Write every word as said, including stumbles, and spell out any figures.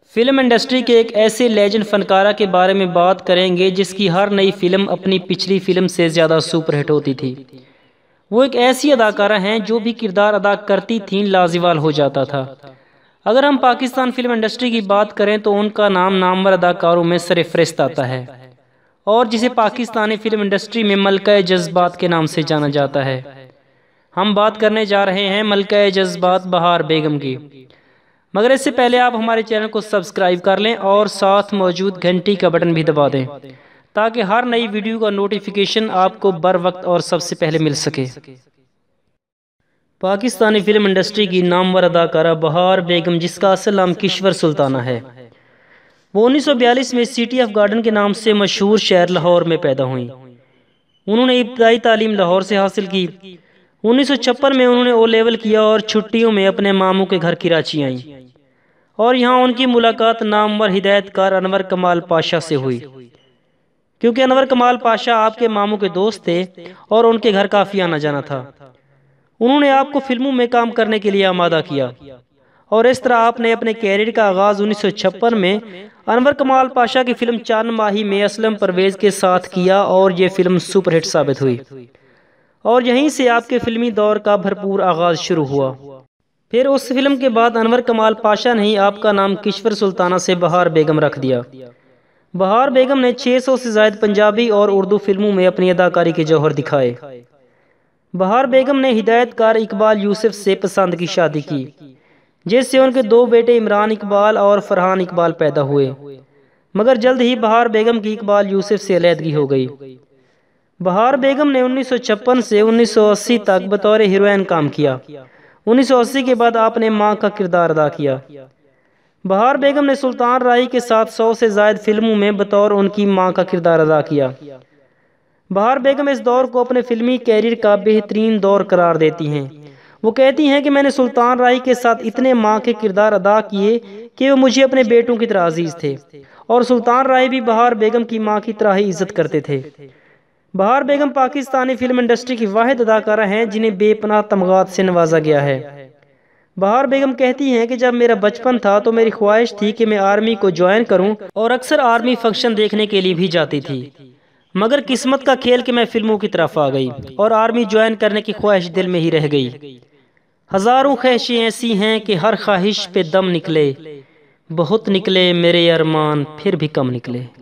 Film industry کے ایک ایسے لیجنڈ فنکارہ کے بارے میں بات کریں گے جس کی ہر نئی فلم اپنی پچھلی فلم سے زیادہ سپر ہٹ ہوتی تھی۔ وہ ایک ایسی اداکارہ ہیں جو بھی کردار ادا کرتی تھیں لازوال ہو جاتا تھا۔ اگر ہم پاکستان فلم انڈسٹری کی بات کریں تو ان کا نام نامور اداکاروں میں سر فہرست آتا ہے اور جسے پاکستانی فلم انڈسٹری میں ملکہ جذبات کے نام سے جانا جاتا ہے۔ ہم بات کرنے جا رہے ہیں ملکہ جذبات بہار بیگم کی، مگر اس سے پہلے آپ ہمارے چینل کو سبسکرائب کر لیں اور ساتھ موجود گھنٹی کا بٹن بھی دبا دیں تاکہ ہر نئی ویڈیو کا نوٹیفیکیشن آپ کو بر وقت اور سب سے پہلے مل سکے۔ پاکستانی فلم انڈسٹری کی نامور اداکارہ بہار بیگم، جس کا اصل نام کشور سلطانہ ہے، وہ انیس سو بیالیس میں سٹی آف گارڈن کے نام سے مشہور شہر لاہور میں پیدا ہوئیں۔ انہوں نے ابتدائی تعلیم لاہور سے حاصل کی۔ انیس سو چھپن میں انہوں نے او لیول کیا اور چھٹیوں میں اپنے ماموں کے گھر کراچی آئیں اور یہاں ان کی ملاقات نامور ہدایت کار انور کمال پاشا سے ہوئی، کیونکہ انور کمال پاشا آپ کے ماموں کے دوست تھے اور ان کے گھر کافی آنا جانا تھا۔ انہوں نے آپ کو فلموں میں کام کرنے کے لیے آمادہ کیا اور اس طرح آپ نے اپنے کیریئر کا آغاز انیس سو چھپن میں انور کمال پاشا کی فلم چند ماہی میں اسلم پرویز کے ساتھ کیا اور یہ فلم سپر ہٹ ثابت ہوئی اور یہیں سے آپ کے فلمی دور کا بھرپور آغاز شروع ہوا۔ پھر اس فلم کے بعد انور کمال پاشا نے ہی آپ کا نام کشور سلطانہ سے بہار بیگم رکھ دیا۔ بہار بیگم نے چھ سو سے زائد پنجابی اور اردو فلموں میں اپنی اداکاری کے جوہر دکھائے۔ بہار بیگم نے ہدایت کار اقبال یوسف سے پسند کی شادی کی، جس سے ان کے دو بیٹے عمران اقبال اور فرحان اقبال پیدا ہوئے، مگر جلد ہی بہار بیگم کی اقبال یوسف سے علیحدگی ہو گئی۔ بہار بیگم نے انیس سو چھپن سے انیس سو اسی تک بطور ہیروئن کام کیا۔ انیس سو اسی کے بعد آپ نے ماں کا کردار ادا کیا۔ بہار بیگم نے سلطان راہی کے ساتھ سو سے زائد فلموں میں بطور ان کی ماں کا کردار ادا کیا۔ بہار بیگم اس دور کو اپنے فلمی کیریئر کا بہترین دور قرار دیتی ہیں۔ وہ کہتی ہیں کہ میں نے سلطان راہی کے ساتھ اتنے ماں کے کردار ادا کیے کہ وہ مجھے اپنے بیٹوں کی طرح عزیز تھے اور سلطان راہی بھی بہار بیگم کی ماں کی طرح ہی عزت کرتے تھے۔ بہار بیگم پاکستانی فلم انڈسٹری کی واحد اداکارہ ہیں جنہیں بے پناہ تمغات سے نوازا گیا ہے۔ بہار بیگم کہتی ہیں کہ جب میرا بچپن تھا تو میری خواہش تھی کہ میں آرمی کو جوائن کروں اور اکثر آرمی فنکشن دیکھنے کے لیے بھی جاتی تھی، مگر قسمت کا کھیل کہ میں فلموں کی طرف آ گئی اور آرمی جوائن کرنے کی خواہش دل میں ہی رہ گئی۔ ہزاروں خواہشیں ایسی ہیں کہ ہر خواہش پہ دم نکلے، بہت نکلے میرے ارمان پھر بھی کم نکلے۔